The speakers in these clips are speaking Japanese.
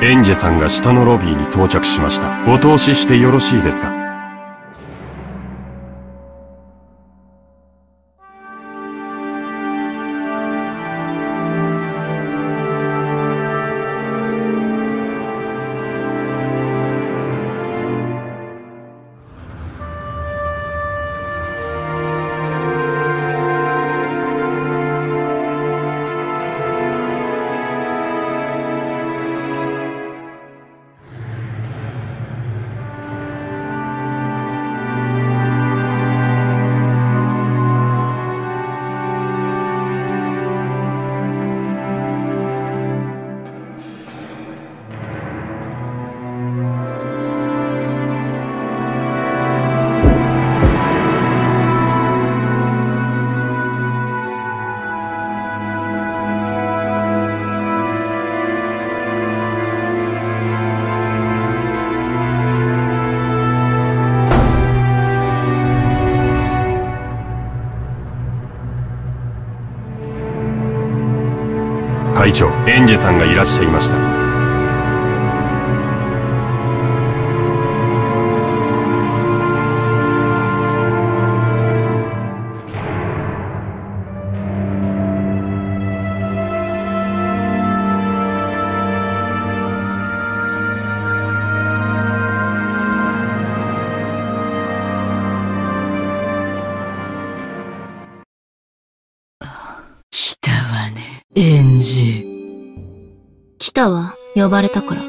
エンジェさんが下のロビーに到着しました。お通ししてよろしいですか？会長、エンジェさんがいらっしゃいました。 来たわね、エンジ。 来たわ、呼ばれたから。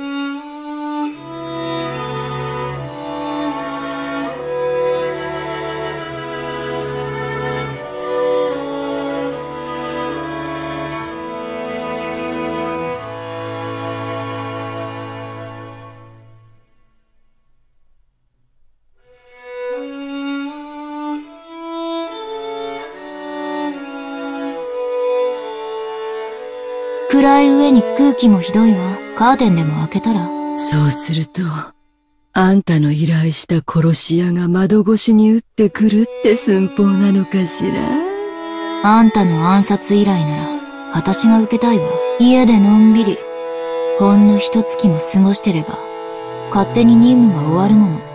暗い上に空気もひどいわ。カーテンでも開けたら？ そうすると、あんたの依頼した殺し屋が窓越しに撃ってくるって寸法なのかしら？ あんたの暗殺依頼なら、私が受けたいわ。家でのんびり、ほんの一月も過ごしてれば、勝手に任務が終わるもの。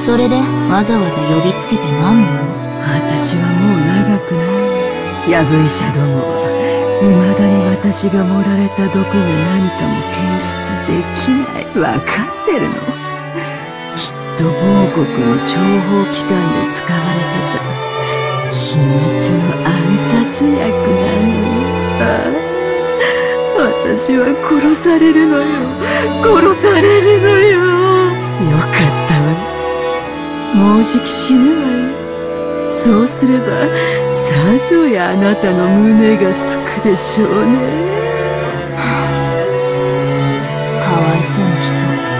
それでわざわざ呼びつけて何の用？ 私はもう長くない。ヤブ医者どもは未だに私が盛られた毒が何かも検出できない。わかってるの？きっと某国の諜報機関で使われてた秘密の暗殺薬なのよ。私は殺されるのよ。殺されるのよ。よかったわね。もうじき死ぬわよ。そうすればさぞやあなたの胸がすくでしょうね。 かわいそうな人。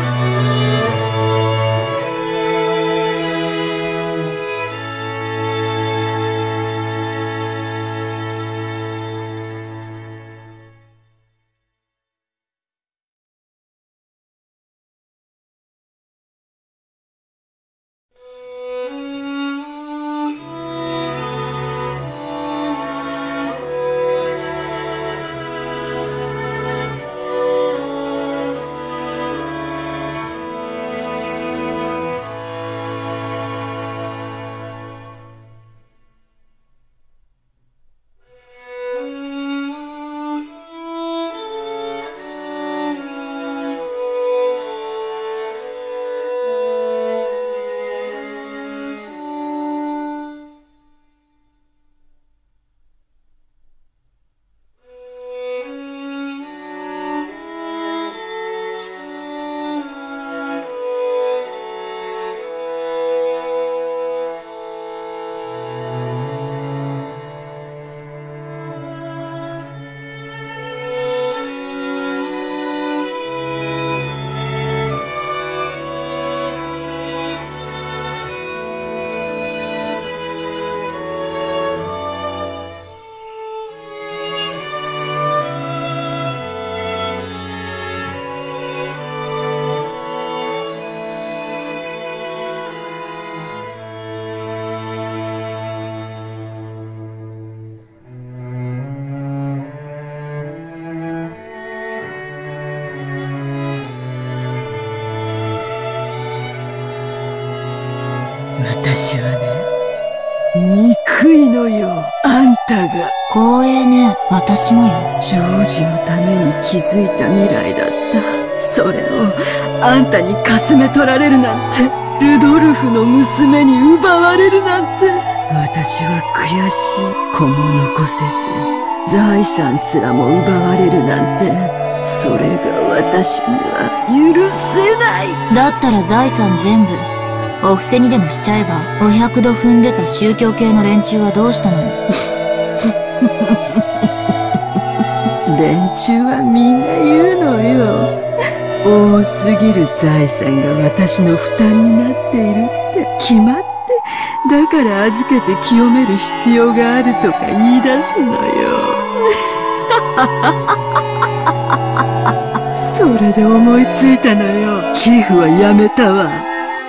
私はね、憎いのよ、あんたが。 光栄ね、私もよ。 ジョージのために築いた未来だった。それをあんたにかすめ取られるなんて、ルドルフの娘に奪われるなんて。私は悔しい。子も残せず、財産すらも奪われるなんて、それが私には許せない。 だったら財産全部お布施にでもしちゃえば。お百度踏んでた宗教系の連中はどうしたのよ。 連中はみんな言うのよ。多すぎる財産が私の負担になっているって決まって、だから預けて清める必要があるとか言い出すのよ。それで思いついたのよ。寄付はやめたわ。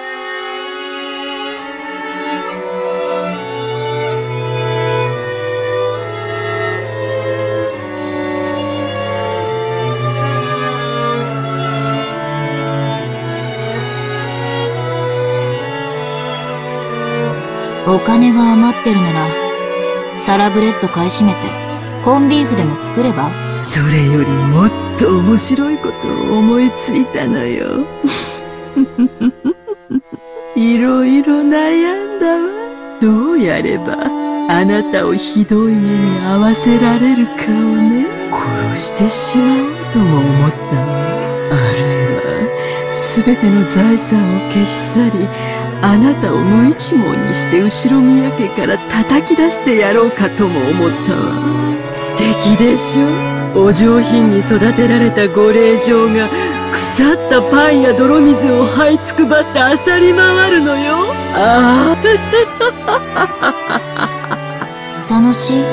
お金が余ってるなら、サラブレッド買い占めて、コンビーフでも作れば？ それよりもっと面白いことを思いついたのよ。いろいろ悩んだわ。どうやれば、あなたをひどい目に遭わせられるかをね、殺してしまおうとも思ったわ。あるいは、すべての財産を消し去り、あなたを無一文にして後ろ宮家から叩き出してやろうかとも思ったわ。素敵でしょ？お上品に育てられたご令嬢が腐ったパンや泥水を這いつくばって漁り回るのよ。ああ。 楽しい？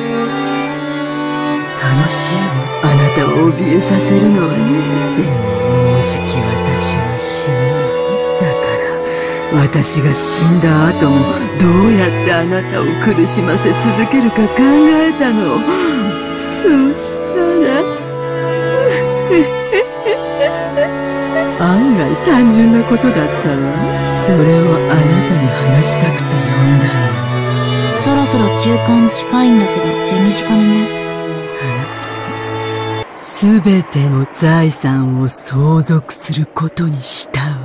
楽しいわ。あなたを怯えさせるのはね。でももうじき私は死ぬわ。だから私が死んだ後もどうやってあなたを苦しませ続けるか考えたの。そうしたら案外単純なことだったわ。それをあなたに話したくて呼んだの。 そろそろ中間近いんだけど手短にね。 すべての財産を相続することにしたわ。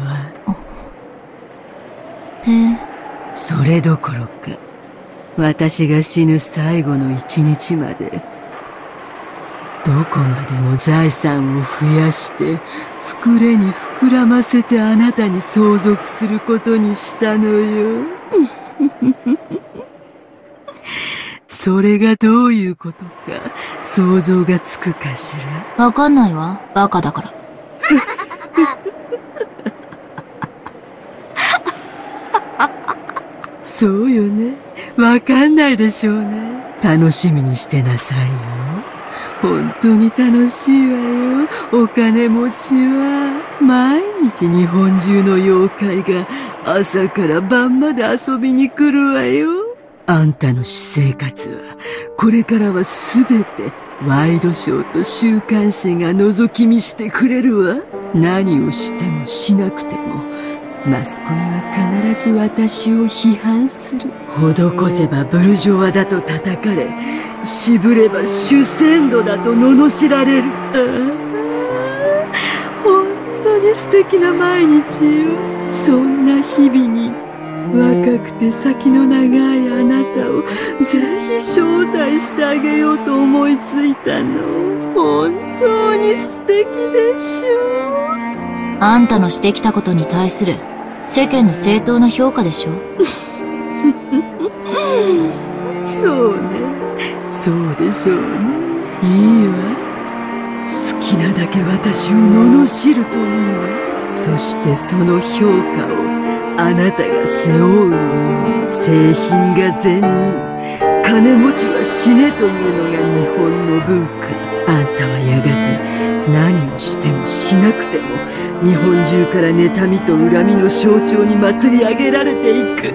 へえ。 それどころか、私が死ぬ最後の一日まで、どこまでも財産を増やして、膨れに膨らませてあなたに相続することにしたのよ。それがどういうことか、想像がつくかしら。 わかんないわ。バカだから。 そうよね。わかんないでしょうね。楽しみにしてなさいよ。本当に楽しいわよ。お金持ちは。毎日日本中の妖怪が朝から晩まで遊びに来るわよ。あんたの私生活は、これからはすべてワイドショーと週刊誌が覗き見してくれるわ。何をしてもしなくても、マスコミは必ず私を批判する。施せばブルジョワだと叩かれ、渋れば主戦度だと罵られる。本当に素敵な毎日よ。そんな日々に、若くて先の長いあなたをぜひ招待してあげようと思いついたの。本当に素敵でしょ。 あんたのしてきたことに対する世間の正当な評価でしょ。 そうね。そうでしょうね。いいわ。好きなだけ私を罵るといいわ。そしてその評価をあなたが背負うのよ。製品が善人、金持ちは死ねというのが日本の文化。あんたはやがて何をしてもしなくても日本中から妬みと恨みの象徴に祭り上げられていく。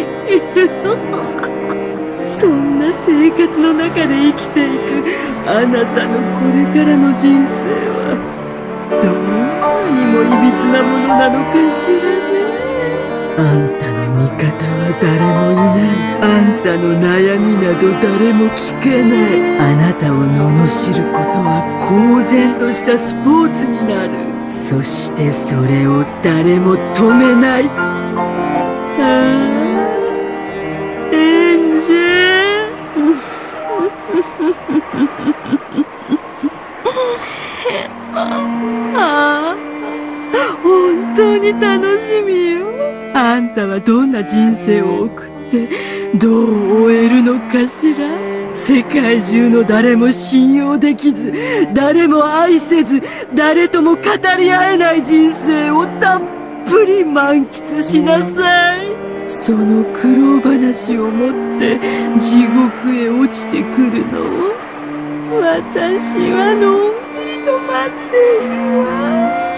そんな生活の中で生きていくあなたのこれからの人生はどんなにもいびつなものなのかしらね。あんたの味方は誰もいない。あんたの悩みなど誰も聞かない。あなたを罵ることは公然としたスポーツになる。そしてそれを誰も止めない。ああ、エンジェル。ああ、本当に楽しみよ。あんたはどんな人生を送ってどう終えるのかしら。世界中の誰も信用できず、誰も愛せず、誰とも語り合えない人生をたっぷり満喫しなさい。その苦労話を持って地獄へ落ちてくるのを私はのんびりと待っているわ。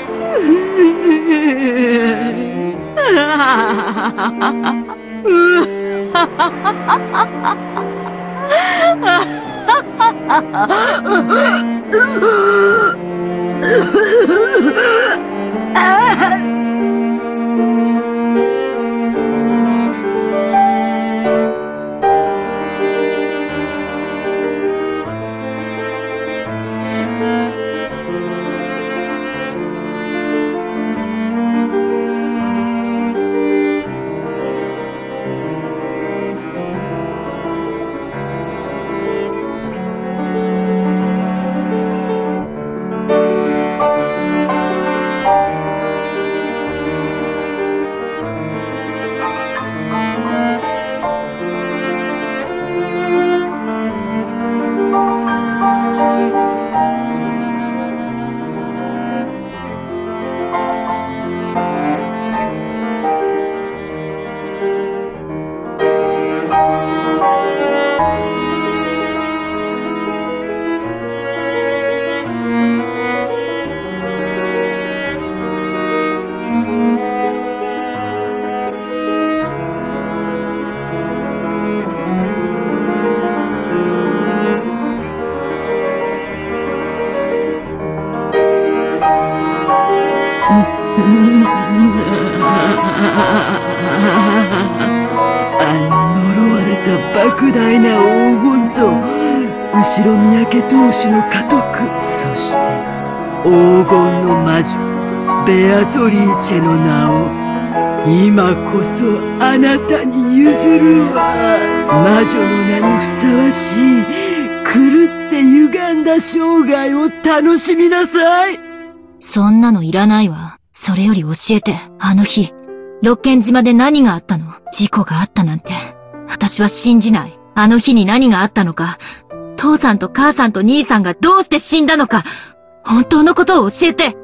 呪われた莫大な黄金と、後ろ三宅当主の家督、そして黄金の魔女、ベアトリーチェの名を、今こそあなたに譲るわ。魔女の名にふさわしい、狂って歪んだ生涯を楽しみなさい。 そんなのいらないわ。それより教えて、あの日、六軒島で何があったの？事故があったなんて。私は信じない。あの日に何があったのか、父さんと母さんと兄さんがどうして死んだのか、本当のことを教えて。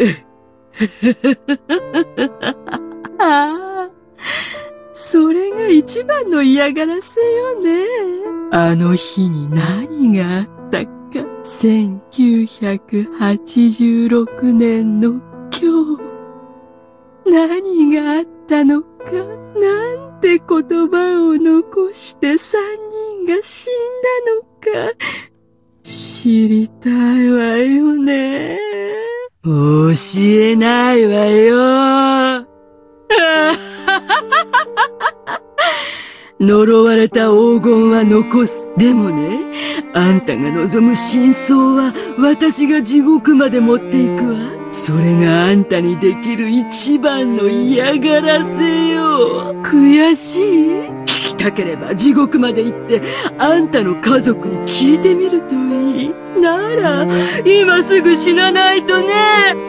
ああ、それが一番の嫌がらせよね。あの日に何があったか。1986年の今日、何があったのか、なんて言葉を残して三人が死んだのか、知りたいわよね。教えないわよ。呪われた黄金は残す。でもね、あんたが望む真相は私が地獄まで持っていくわ。それがあんたにできる一番の嫌がらせよ。悔しい？聞きたければ地獄まで行ってあんたの家族に聞いてみるといい。なら、今すぐ死なないとね。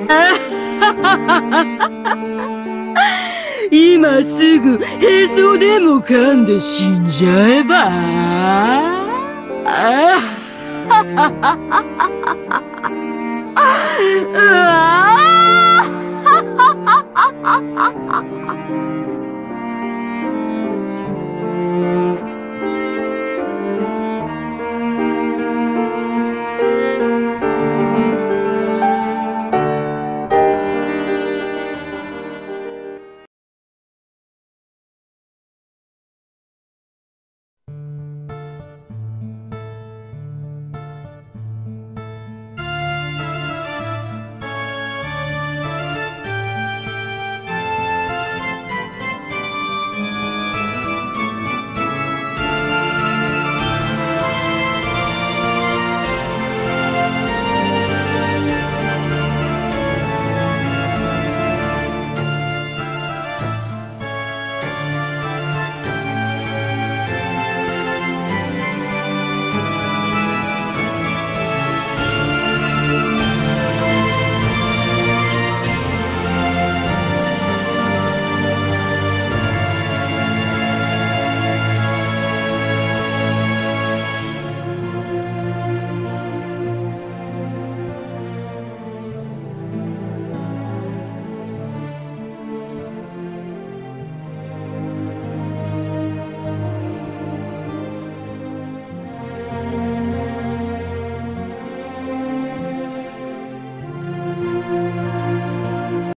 今すぐへそでも噛んで死んじゃえば。ああ